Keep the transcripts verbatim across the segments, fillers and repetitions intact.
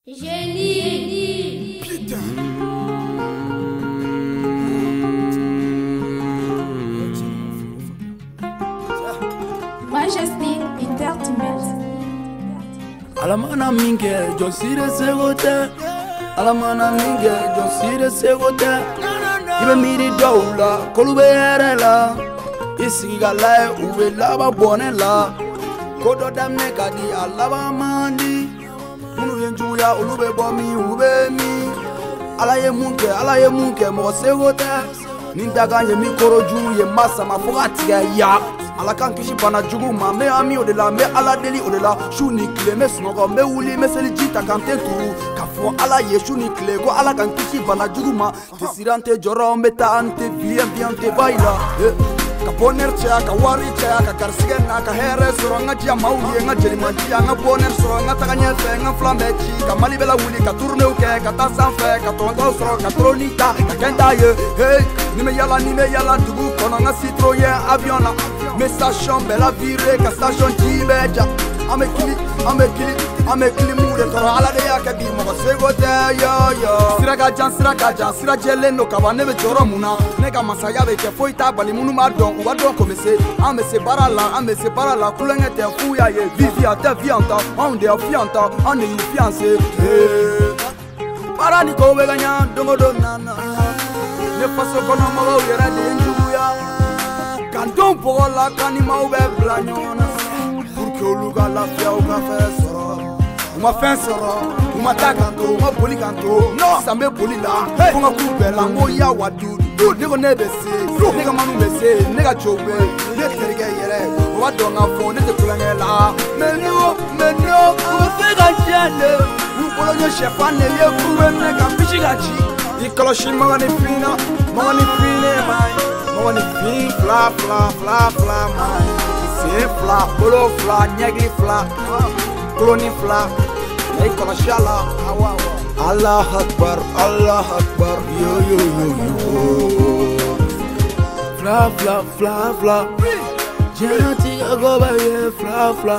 Génie. Putain. Majesty Entertainment. Alamana minge, John Cena segote. Alamana minge, John Cena segote. Ibe miri doula, kolube erela. Isiga lai ube laba bonela. Kodo damne kadi alaba mandi. Munu yenjuya ulube bomi ube mi. Alaye munke, alaye munke mo segote. Nindaga ye mikoro juru ye masa mafugati ya. Ala kan kisi bana jugu ma me ami o de la me ala deli o de la shu ni kile me snogo me wuli me seli jita kan te turu ka fo ala ye shu ni kile ko ala kan kisi bana jugu ma te sirante joro me ta ante bien bien te baila ka boner cha ka wari cha ka karsigen na ka here soro nga jia mauye nga jeli manjia nga boner soro nga takanya fe nga flambe chi ka mali bela wuli ka tourne o ke ka ta san fe ka tondo soro ka tronita ka kenda ye hey ni me yala ni me yala dugu kono nga citroyen avion la mais sa chambre elle a viré que sa chambre jibeja ame kili ame kili ame kili mure toro ala de ya kabi mo segote yo yo siraga jan siraga jan sira jele no kabane be joro muna nega masaya be ke foita bali munu ma don wa don komese ame se barala ame se barala kulenge te fuya ye vivia te vianta on de fianta on de fiancé para ni ko be ganya dongo donana ne faso kono mo yera de njuya Canton pour la canima ou blagnon pour que l'ouga la fia ou café sera ou ma fin sera ou ma taganto ou ma poliganto non ça me poli là pour ma coupe la moya wadu du nega nebese nega manu bese nega chobe ne terga yere o wa donga fo ne te kulanga la menio menio ou fe ga jende ou bolonyo chefane ye kuwe nega pichigachi ikoloshi mangani fina mangani fine mai Moni fin fla fla fla fla man c'est fla bolo fla nyagi fla cloni fla ay kono shala Allah akbar Allah akbar yo yo yo yo fla fla fla fla Jenati go ba ye fla fla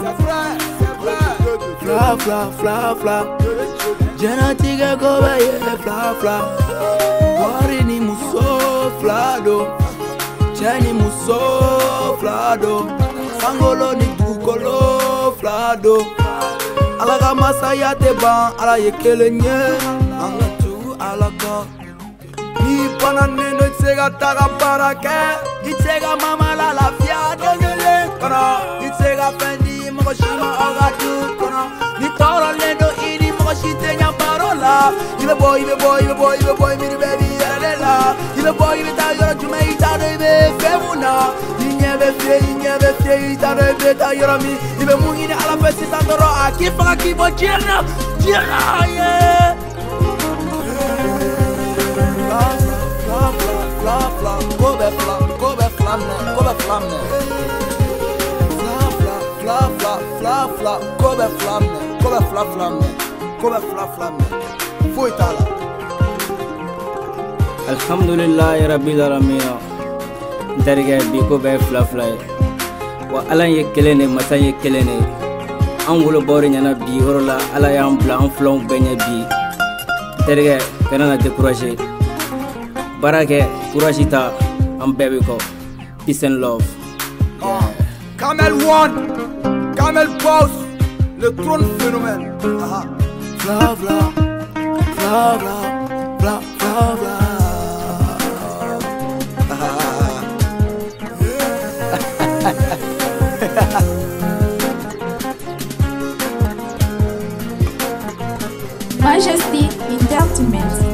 fla fla fla fla Jenati go ba ye fla fla Wari ni muso flado Chani muso flado Sangolo ni tukolo flado Alaga masaya te ban ala yekele nye Anga tu alaka Ni panane no itsega taga parake Itsega mama la la fia dengele kono Itsega fendi mokoshima agatu kono Ni toro lendo ini mokoshite nya parola Ibe boy, ibe boy, ibe boy, ibe boy, miri baby yalela Ibe boy, ibe ta yoro jume ita debe femuna Inyebe fie, inyebe fie ita debe ta yoro mi Ibe mungine ala fesi sandoro akifa akibo jirna Jirna, yeah Fla, fla, fla, fla, kobe flam, kobe flamne, kobe flamne Fla, fla, fla, fla, fla, fla, kobe flamne, kobe fla flamne Kobe fla flamne Foi tala Alhamdulillah rabbil alamin Dariga bi ko be fla fla wa alan ye kelene matan ye kelene an wolo bori nyana bi horola ala ya ambla an flon benya bi Dariga kana na décourager barake courage ta am bebe ko peace and love yeah. Kamel One Kamel Boss le trône phénomène aha fla fla fla fla fla fla fla Majesty Entertainment.